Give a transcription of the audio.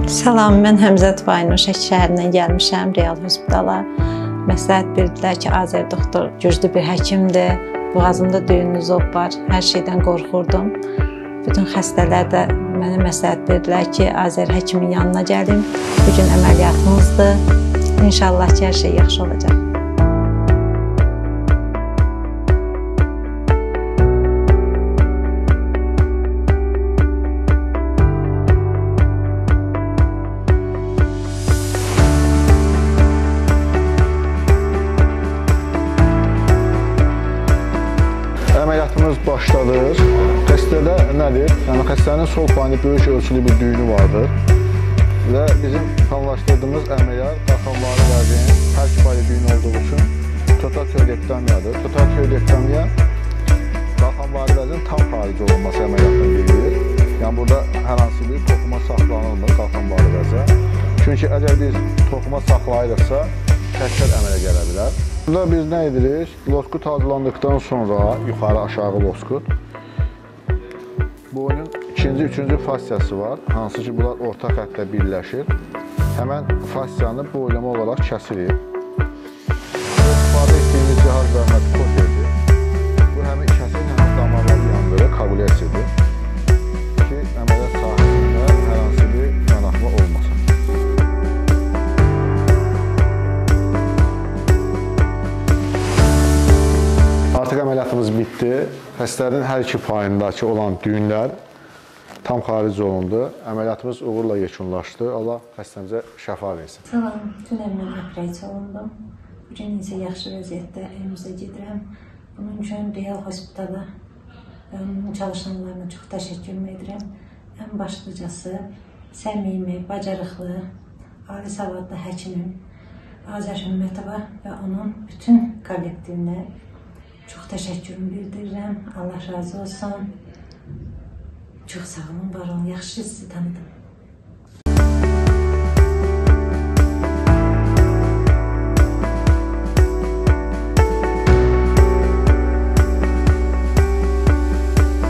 Salam, mən Həmzət Baynoş şəhərindən gəlmişəm, Real Hospitala. Məsləhət bildilər ki, Azər doktor güclü bir həkimdir, boğazımda düyünlü zob var, hər şeydən qorxurdum. Bütün xəstələr də mənə məsləhət bildilər ki, Azər həkimin yanına gəlim. Bugün əməliyyatımızdır. İnşallah ki, hər şey yaxşı olacaq. Əməliyyatımız başladır. Xəstədə nədir? Yəni, xəstənin sol payında böyük ölçülü bir düyünü vardır və bizim planlaşdırdığımız əməliyyat qalxanvari vəzinin hər iki payda düyün olduğu üçün total-tiroidektomiyadır. Total-tiroidektomiya qalxanvari vəzinin tam xarici olunması əməliyyatına deyilir. Yəni, burada hər hansı bir toxuma saxlanılmır qalxanvari vəzə. Çünki əgər biz toxuma saxlayırıqsa, təkrar əmələ gələ bilər. Burada biz nə edirik? Loskut hazırlandıqdan sonra, yuxarı aşağı loskut, boynun ikinci, üçüncü fasiyası var, hansı ki, bunlar orta xəttlə birləşir. Həmən fasiyanı boylama olaraq kəsirik. İstifadə etdiyimiz cihaz da protezidir. Bu həmin kəsir, həmin damarları yandırır, koagulyasiyadır ki, əməliyyat sahəsində hər hansı bir yanaxma olmasın. Artıq əməliyyatımız bitdi. Xəstənin hər iki payındakı olan düyünlər tam xaric olundu. Əməliyyatımız uğurla yekunlaşdı. Allah xəstəmizə şəfa versin. Salam, dünəndən operasiya olundum. Bugün isə yaxşı vəziyyətdə evimizə gedirəm. Bunun üçün Real Hospitala çalışanlarına çox təşəkkür edirəm. Ən başlıcası səmimi, bacarıqlı, ali savadlı həkimim Azər Hümmətova və onun bütün kollektivinə çox təşəkkürümü bildirirəm. Allah razı olsun. Çox sağ olun, var olun. Yaxşı sizi tanıdım.